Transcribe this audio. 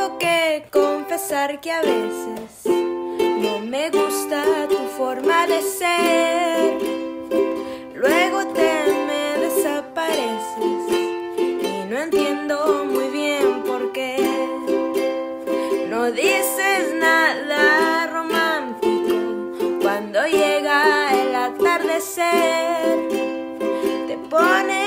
Tengo que confesar que a veces no me gusta tu forma de ser. Luego me desapareces y no entiendo muy bien por qué. No dices nada romántico cuando llega el atardecer. Te pones